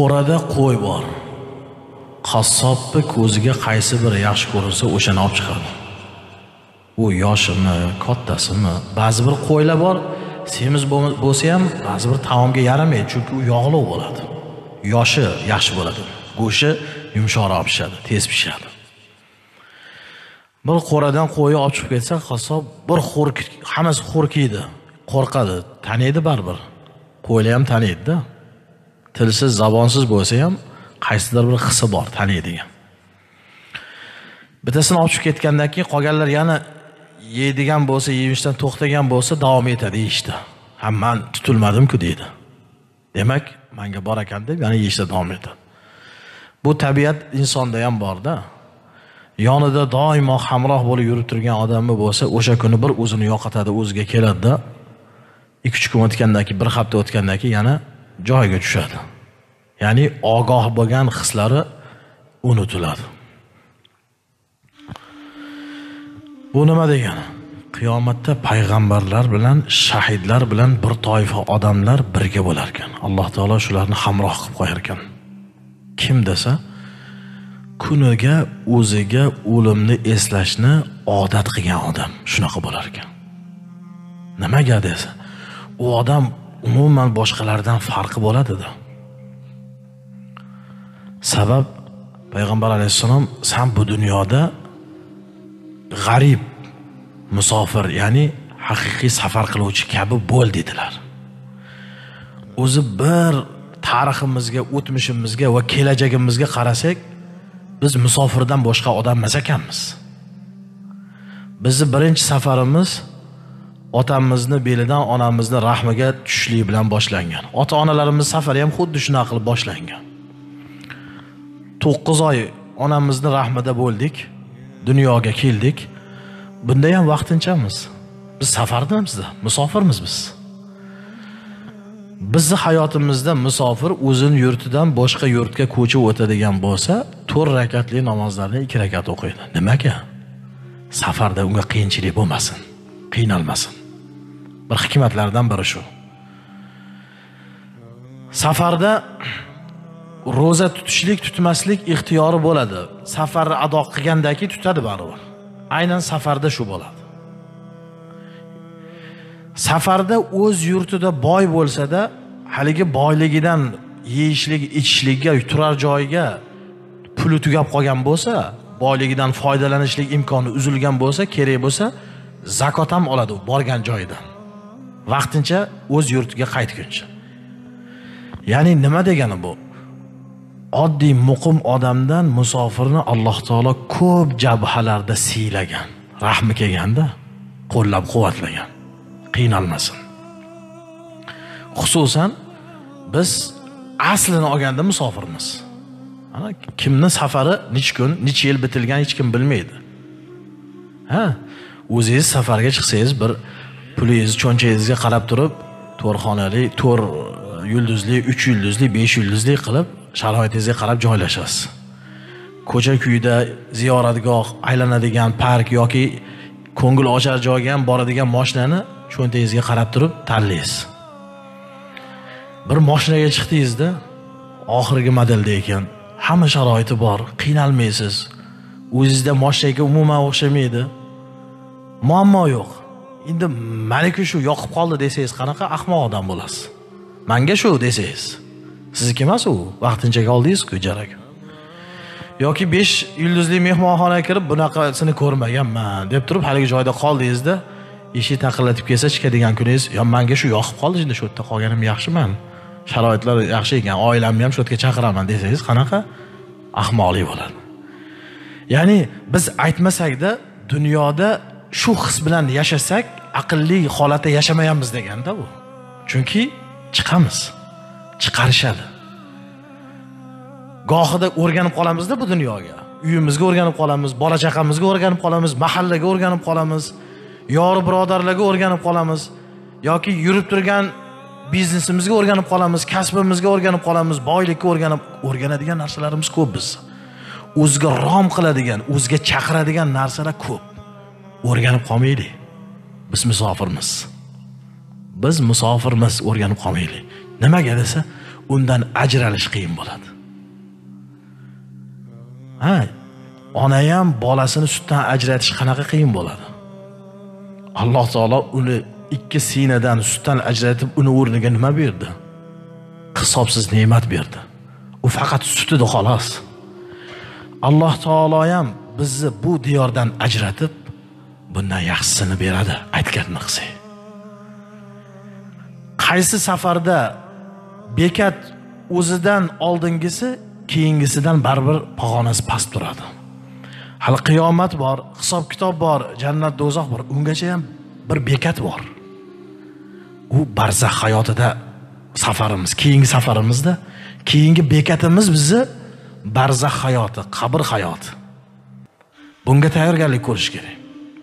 Qo'rada qo'y bor. Qassobni ko'ziga qaysi biri yaxshi ko'rinsa, o'shani olib chiqadi. U yoshimi, kattasimi? Ba'zi bir qo'ylar bor, semiz bo'lsa ham ba'zi bir taomga yaramaydi, chunki u yog'li bo'ladi. Yoshi yaxshi bo'ladi. Go'shi yumshoqroq pishadi, tez pishadi. Bir qo'radan qo'yni olib chiqib ketsa, qassob bir hammasi xo'rkiydi, qo'rqadi, taniydi baribir. Qo'ylar ham taniydi-da. Tilsiz, zabonsiz bo'lsa ham qaysidir bir hisi bor, taniydigan. Bittasini olib chiqib ketgandan keyin qolganlar yana yeydigan bo'lsa, yeyishdan to'xtagan bo'lsa, davom etadi yeyishda. Ham men tutilmadim-ku deydi. Demak, menga bor ekan deb yana yeyishda davom etadi. Bu tabiat insonda ham bor-da. Yonida doimo hamroh bo'lib yurib turgan odammi bo'lsa, o'sha kuni bir o'zini yo'qotadi, o'ziga keladi-da. 2-3 kun o'tgandan keyin, bir hafta o'tgandan keyin yana joyiga tushadi. Ya'ni ogoh bo'lgan hislari unutiladi. Bu nima degani? Qiyomatda payg'ambarlar bilan, shahidlar bilan bir toifa odamlar birga bo'lar ekan. Alloh taolo shularni hamroh qilib qo'yar ekan. Kim desa, kuniga o'ziga o'limni eslashni odat qilgan odam shunaqa bo'lar ekan. Nimaga desa, u odam umuman boshqalardan farqi bo'ladi-da. Sabab payg'ambar alayhisalom sen bu dunyoda g'arib, musofir, ya'ni haqiqiy safar qiluvchi kabi bo'l dedilar. O'zi bir tariximizga, o'tmishimizga va kelajagimizga qarasak, biz musofirdan boshqa odam emas ekanmiz. Bizni birinchi safarimiz otamizni belidan onamizni rahmiga tushlik bilan boshlangan. Ota-onalarimiz safari ham xuddi shunday qilib boshlangan. 9 oy onamizni rahmida bo'ldik, dunyoga keldik. Bunda ham vaqtinchamiz. Biz safardamizda, musofirmiz biz. Bizni hayotimizda musofir o'zini yurtidan boshqa yurtga ko'chib o'tadigan bo'lsa, 4 rakatli namozlarni 2 rakat o'qiydi. Nimaga? Safarda unga qiyinchilik bo'lmasin, qiynalmasin. Bir hikmatlardan biri shu. Safarda roza tutishlik, tutmaslik ixtiyori bo'ladi. Safarni ado qilgandan keyin tutadi baribir. Aynan safarda shu bo'ladi. Safarda o'z yurtida boy bo'lsa-da, haligi boyligidan yeyishlik, ichishlikka, turar joyiga puli tugab qolgan bo'lsa, boyligidan foydalanishlik imkoni uzilgan bo'lsa, kerak bo'lsa, zakot ham oladi borgan joyidan. Vaqtincha o'z yurtiga qaytguncha. Ya'ni nima degani bu? Oddiy muqim odamdan musofirni Alloh taolo ko'p jabhalarda siylagan, rahmi kelganda qo'llab-quvvatlagan, qiynalmasin. Xususan biz aslini olganda musofirmiz. Ana kimni safari necha kun, necha yil bitilgan hech kim bilmaydi. O'zingiz safarga chiqsangiz, bir pulingizni cho'nchagingizga qarab turib, 4 xonali, 4 yulduzli, 3 yulduzli, 5 yulduzli qilib sharoitingizga qarab joylashasiz. Ko'cha-kuyda ziyoratgoh, aylanadigan park yoki ko'ngil ochar joyga ham boradigan mashinani cho'ntagingizga qarab turib tanlaysiz. Bir mashinaga chiqdingizda, oxirgi modelda ekan, hamma sharoiti bor, qiynalmaysiz. O'zingizda mashinaga umuman o'xshamaydi. Muammo yo'q. Endi meniki shu yoqib qoldi desangiz, qanaqa ahmoq odam bo'lasiz? Menga shu desangiz, sizniki emas u, vaqtinchaga oldingiz-ku ijaraga. Yoki 5 yulduzli mehmonxonaga kirib bunaqasini ko'rmaganman deb turib haligi joyda qoldingizda, eshik taqillatib kelsa chiqadigan kuningiz, "Yo, menga shu yoqib qoldi, endi shu yerda qolganim yaxshiman. Sharoitlar yaxshi ekan, oilamni ham shu yerga chaqiraman" desangiz, qanaqa ahmoqlik bo'ladi. Ya'ni biz aytmasak-da, dunyoda shu his bilan yashasak, aqlli holatda yashamayapmiz deganda bu. Chunki chiqamiz, chiqarishadi. Gohida o'rganib qolamizda bu dunyoga. Uyimizga o'rganib qolamiz, bola chaqamizga o'rganib qolamiz, mahallaga o'rganib qolamiz, yori birodarlarga o'rganib qolamiz, yoki yurib turgan biznesimizga o'rganib qolamiz, kasbimizga o'rganib qolamiz, boylikka o'rganadigan narsalarimiz ko'p biz. O'zga rom qiladigan, o'zga chaqiradigan narsalar ko'p. O'rganib qolmaylik. Biz musofirmiz. Biz musofirmiz, o'rganib qolmaylik. Nimaga desa, undan ajralish qiyin bo'ladi. Ha, ona ham bolasini sutdan ajratish qanaqa qiyin bo'ladi? Alloh taolo uni ikki sinadan sutdan ajratib, uni o'rniga nima berdi? Hisobsiz ne'mat berdi. U faqat sut edi xolos. Alloh taolo ham bizni bu diyordan ajratib, bundan yaxshisini beradi, aytganini qilsak. Qaysi safarda bekat o'zidan oldingisi, keyingisidan baribir pog'onasi past turadi. Hali qiyomat bor, hisob kitob bor, jannat do'zax bor. Ungacha ham bir bekat bor. U barzax hayotida safarimiz, keyingi safarimizda, keyingi bekatimiz bizni barzax hayoti, qabr hayoti. Bunga tayyorgarlik ko'rish kerak.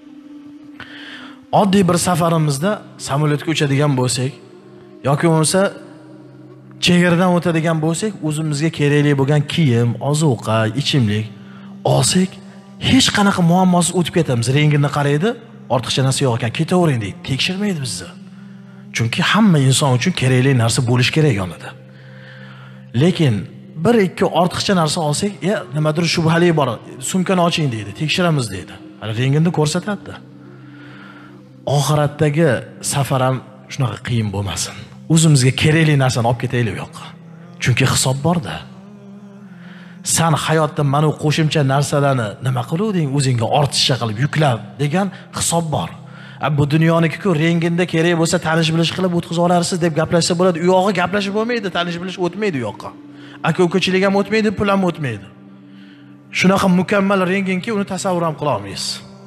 Oddiy bir safarimizda samolyotga uchadigan bo'lsak, yoki bo'lmasa chegaradan o'tadigan bo'lsak, o'zimizga kerakli bo'lgan kiyim, ozuqa, ichimlik olsak, hech qanaqa muammosiz o'tib ketamiz. Rengini qaraydi, ortiqcha narsa yo'q ekan, ketavering deydi. Tekshirmaydi bizni. Chunki hamma inson uchun kerakli narsa bo'lish kerak yonida. Lekin bir ikki ortiqcha narsa olsak, nimadir shubhali bor, sumkani oching deydi, tekshiramiz deydi. Hali rengini ko'rsatadi. Oxiratdagi safar ham shunaqa qiyin bo'lmasin. O'zimizga kerakli narsani olib ketaylik bu yoqqa. Chunki hisob borda. Sen hayotda mana qo'shimcha narsalarni nima qiluvding, o'zingga ortiqcha qilib yuklab degan hisob bor. Bu dunyoniki-ku renginda kerak bo'lsa tanish bilish qilib o'tkazib olarsiz deb gaplashsa bo'ladi. U yog'i gaplashib bo'lmaydi, tanish bilish o'tmaydi u yoqqa. Aka-ukachilik ham o'tmaydi, pul ham o'tmaydi. Shunaqa mukammal renginki uni tasavvur ham qila olmaysiz.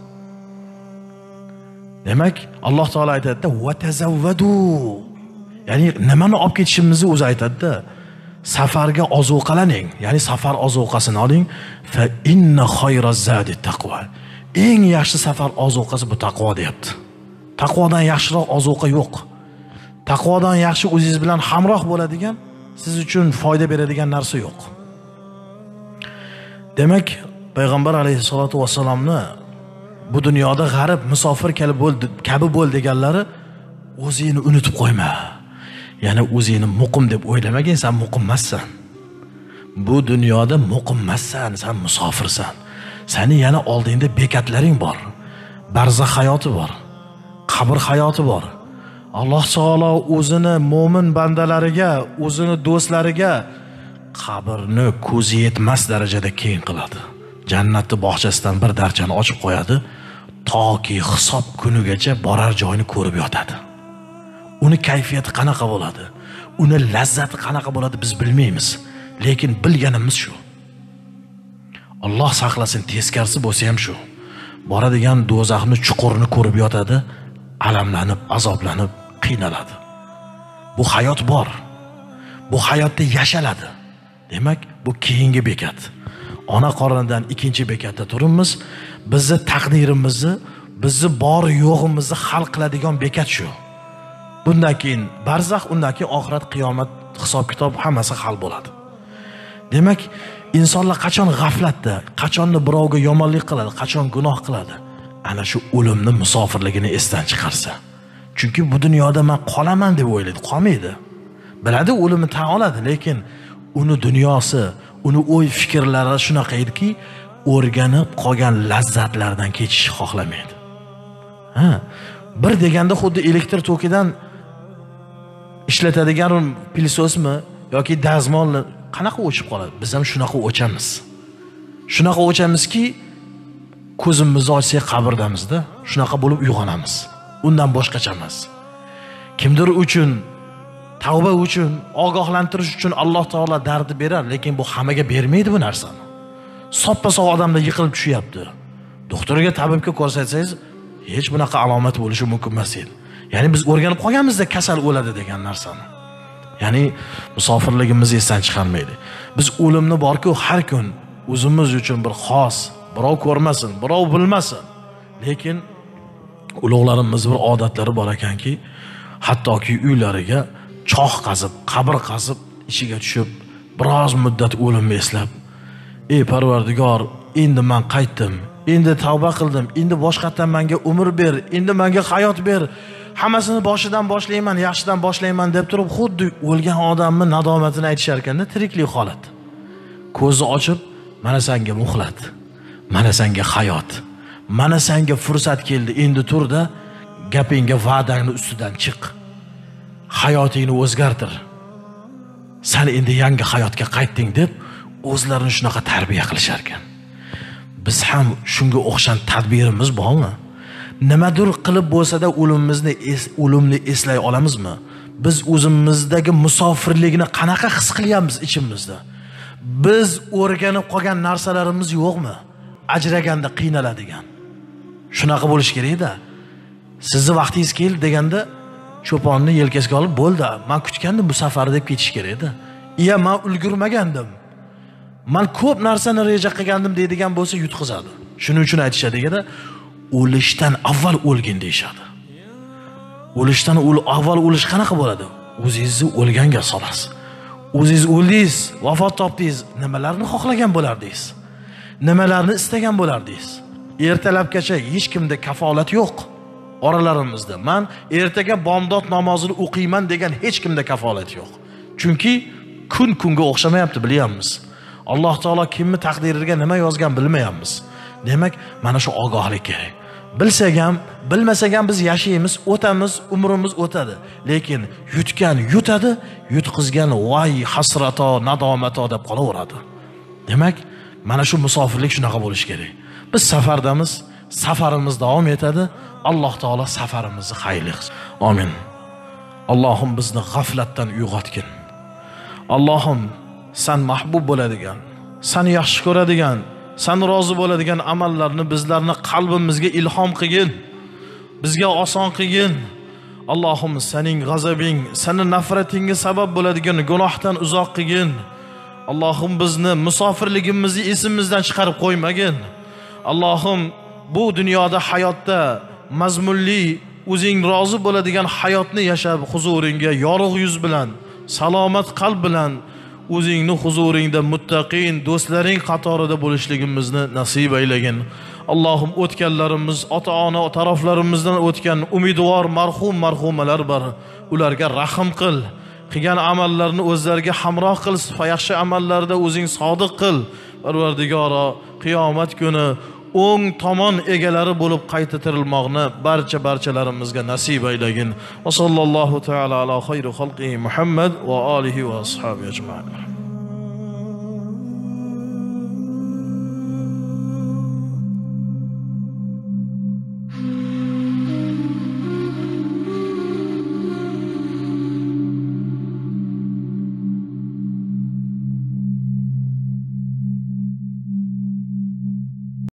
Demak, Alloh taolo aytadi, "Va tazawwadu." Ya'ni nimani olib ketishimizni o'zi aytadi-da. Safarga ozuqalaning, ya'ni safar ozuqasini oling. Fa inna khayraz zadi taqvo. Eng yaxshi safar ozuqasi bu taqvo deyapti. Taqvodan yaxshiroq ozuqa yo'q. Taqvodan yaxshi o'zingiz bilan hamroh bo'ladigan, siz uchun foyda beradigan narsa yo'q. Demak, payg'ambar alayhisolatu vasallamni bu dunyoda g'arib, musofir kabi bo'l deganlari o'zingni unutib qo'yma. Ya'ni o'zingni muqim deb o'ylamagin, sen muqim emassan. Bu dunyoda muqim emassan, sen musofirsan. Seni yana oldingda bekatlaring bor. Barzax hayoti bor. Qabr hayoti bor. Alloh taolo o'zini mo'min bandalariga, o'zini do'stlariga qabrni ko'zi yetmas darajada keng qiladi. Jannatning bog'chasidan bir darchani ochib qo'yadi, toki hisob kunigacha borar joyini ko'rib yotadi. Uni kayfiyati qanaqa bo'ladi? Uni lazzati qanaqa bo'ladi biz bilmaymiz, lekin bilganimiz shu. Alloh saqlasin, teskarisi bo'lsa ham shu. Boradigan do'zaxni chuqurni ko'rib yotadi, alamlanib, azoblanib, qiynaladi. Bu hayot bor. Bu hayotda yashaladi. Demak, bu keyingi bekat. Ona qornidan ikkinchi bekatda turibmiz. Bizni taqdirimizni, bizni bor yo'g'imizni hal qiladigan bekat shu. Bundan keyin barzax, undan keyin oxirat, qiyomat, hisob kitob hammasi hal bo'ladi. Demak, insonlar qachon g'aflatda, qachonni birovga yomonlik qiladi, qachon gunoh qiladi, ana shu o'limni musofirligini esdan chiqarsa. Chunki bu dunyoda men qolaman deb o'ylaydi, qolmaydi. Biladi o'limni tan oladi, lekin uni dunyosi, uni o'y fikrlari shunaqa ediki, o'rganib qolgan lazzatlardan kechishni xohlamaydi. Bir deganda xuddi elektr tokidan ishlatadigan pilsosmi yoki dazmolni qanaqa o'chib qoladi? Biz ham shunaqa o'chamiz. Shunaqa o'chamizki, ko'zimizni ochsak qabrdamizda, shunaqa bo'lib uyg'onamiz. Undan boshqacha emas. Kimdir uchun, tavba uchun, ogohlantirish uchun Alloh taolo dardi berar, lekin bu hammaga bermaydi bu narsani. Soppa-sog' odamlar yiqilib tushyapti. Doktorga, tabibga ko'rsatsangiz, hech bunaqa alomat bo'lishi mumkin emas edi. Ya'ni biz o'rganib qolganmizda kasal o'ladi degan narsani. Ya'ni musofirligimizni esdan chiqarmaydi. Biz o'limni borku har kun o'zimiz uchun bir xos, birov ko'rmasin, birov bilmasin. Lekin ulug'larimiz bir odatlari bor ekanki, hattoki uylariga choh qazib, qabr qazib, ichiga tushib, biroz muddat o'limni eslab, "Ey Parvardigor, endi men qaytdim. endi tavba qildim, endi boshqatdan menga umr ber, endi menga hayot ber, hammasini boshidan boshlayman, yaxshidan boshlayman deb turib, xuddi o'lgan odamning nadomatini aytishar ekanda, tiriklik holat. Ko'zni ochib, mana senga muhlat, mana senga hayot, mana senga fursat keldi, endi turda, gapingga va'dangni ustidan chiq. Hayotingni o'zgartir. Sen endi yangi hayotga qaytding deb o'zlarini shunaqa tarbiya qilishar ekan. Biz ham shunga o'xshan tadbirimiz bormi? Nimadir qilib bo'lsa-da o'limni eslay olamizmi? Biz o'zimizdagi musofirlikni qanaqa his qilyapmiz ichimizda? Biz o'rganib qolgan narsalarimiz yo'qmi? Ajraganda qiynaladigan. Shunaqa bo'lish kerak-da. Sizni vaqtingiz keldi deganda cho'ponni yelkasiga olib bo'ldi. Men kutgandim bu safar deb ketish kerak-da. Iya, men ulgurmagandim. Men ko'p narsani reja qilgandim deydigan bo'lsa yutqizadi. Shuning uchun aytishadi-da, o'lishdan avval o'lgin deyshadi. O'lishdan avval o'lish qanaqa bo'ladi? O'zingizni o'lganga solasiz. O'zingiz o'ldingiz, vafot topdingiz, nimalarni xohlagan bo'lardingiz? Nimalarni istagan bo'lardingiz? Ertalabgacha hech kimda kafolat yo'q. Oralarimizda men ertaga bomdod namozini o'qiyman degan hech kimda kafolat yo'q. Chunki kun kunga o'xshamayapti, bilyapmiz. Alloh taolo kimni taqdiriga nima yozgan bilmayapmiz. Demak, mana shu ogohlik kerak. Bilsak ham, bilmasak ham biz yashaymiz, o'tamiz, umrimiz o'tadi. Lekin yutgan yutadi, yutqizgan voy hasrato, nadomato deb qolaveradi. Demak, mana shu musofirlik shunaqa bo'lish kerak. Biz safardamiz, safarimiz davom etadi. Alloh taolo safarimizni xayrli qilsin. Amin. Allohim bizni g'aflatdan uyg'otgin. Allohim, sen mahbub bo'ladigan, seni yaxshi ko'radigan, sen rozi bo'ladigan amallarni bizlarni qalbimizga ilhom qilgin. Bizga oson qilgin. Allohim, sening g'azabing, sening nafratingga sabab bo'ladigan gunohdan uzoq qilgin. Allohim, bizni musofirligimizni esimizdan chiqarib qo'ymagin. Allohim, bu dunyoda hayotda mazmunli, o'zing rozi bo'ladigan hayotni yashab huzuringga yorug' yuz bilan, salomat qalb bilan o'zingni huzuringda muttaqin do'stlaring qatorida bo'lishligimizni nasib aylagin. Allohim, o'tganlarimiz, ota-ona taraflarimizdan o'tgan umidvor marhumalar bor. Ularga rahim qil. Qilgan amallarni o'zlariga hamroh qil. Yaxshi amallarda o'zing sodiq qil. Parvardigoro, qiyomat kuni o'ng tomon egalari bo'lib qayta tirilmoqni barchalarimizga nasib aylagin. Va sallallohu taala ala xayri xalqi Muhammad va alihi va ashabi ajma'in.